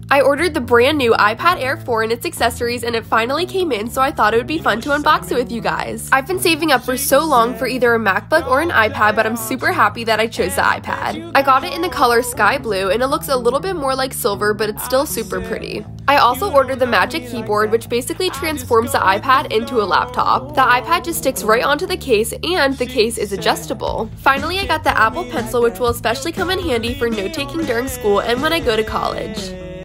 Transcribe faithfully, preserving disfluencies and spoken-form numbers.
I ordered the brand new iPad Air four and its accessories, and it finally came in, so I thought it would be fun to unbox it with you guys. I've been saving up for so long for either a MacBook or an iPad, but I'm super happy that I chose the iPad. I got it in the color sky blue, and it looks a little bit more like silver, but it's still super pretty. I also ordered the Magic Keyboard, which basically transforms the iPad into a laptop. The iPad just sticks right onto the case, and the case is adjustable. Finally, I got the Apple Pencil, which will especially come in handy for note-taking during school and when I go to college.